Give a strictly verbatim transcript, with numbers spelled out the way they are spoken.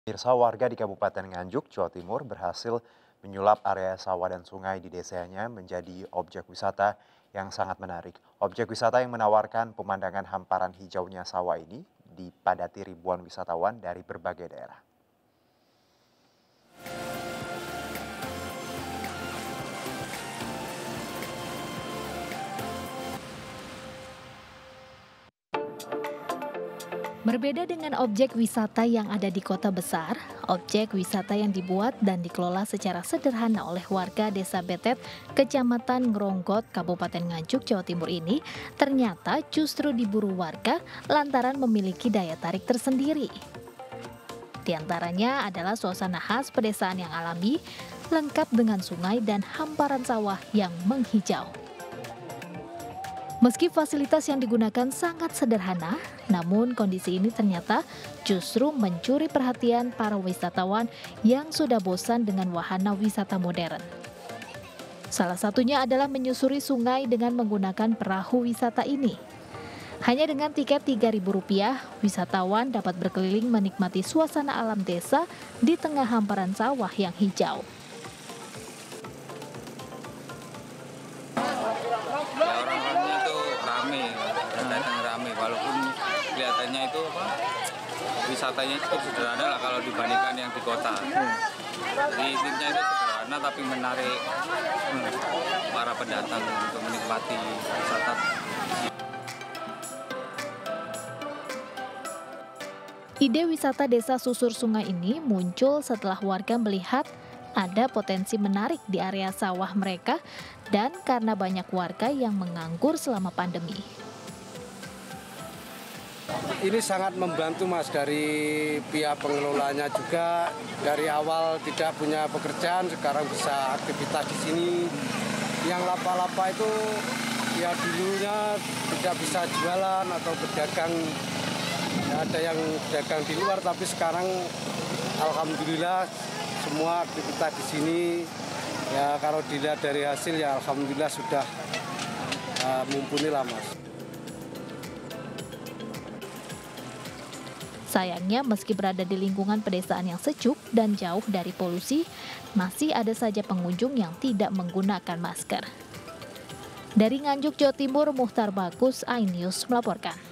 Pemirsa, warga di Kabupaten Nganjuk, Jawa Timur berhasil menyulap area sawah dan sungai di desanya menjadi objek wisata yang sangat menarik. Objek wisata yang menawarkan pemandangan hamparan hijaunya sawah ini dipadati ribuan wisatawan dari berbagai daerah. Berbeda dengan objek wisata yang ada di kota besar, objek wisata yang dibuat dan dikelola secara sederhana oleh warga Desa Betet, Kecamatan Ngronggot, Kabupaten Nganjuk, Jawa Timur ini ternyata justru diburu warga lantaran memiliki daya tarik tersendiri. Di antaranya adalah suasana khas pedesaan yang alami, lengkap dengan sungai dan hamparan sawah yang menghijau. Meski fasilitas yang digunakan sangat sederhana, namun kondisi ini ternyata justru mencuri perhatian para wisatawan yang sudah bosan dengan wahana wisata modern. Salah satunya adalah menyusuri sungai dengan menggunakan perahu wisata ini. Hanya dengan tiket tiga ribu rupiah, wisatawan dapat berkeliling menikmati suasana alam desa di tengah hamparan sawah yang hijau. Ya orang-orangnya itu rame, datang rame, walaupun kelihatannya itu apa, wisatanya cukup sederhana lah kalau dibandingkan yang di kota. Jadi intinya itu sederhana tapi menarik hmm, para pendatang untuk menikmati wisata. Ide wisata desa susur sungai ini muncul setelah warga melihat ada potensi menarik di area sawah mereka dan karena banyak warga yang menganggur selama pandemi. Ini sangat membantu Mas, dari pihak pengelolanya juga, dari awal tidak punya pekerjaan sekarang bisa aktivitas di sini. Yang lapa-lapa itu ya dulunya tidak bisa jualan atau berdagang, ya ada yang dagang di luar, tapi sekarang alhamdulillah semua aktivitas di sini, ya kalau dilihat dari hasil ya alhamdulillah sudah uh, mumpuni lah Mas. Sayangnya meski berada di lingkungan pedesaan yang sejuk dan jauh dari polusi, masih ada saja pengunjung yang tidak menggunakan masker. Dari Nganjuk, Jawa Timur, Muhtar Bagus, iNews melaporkan.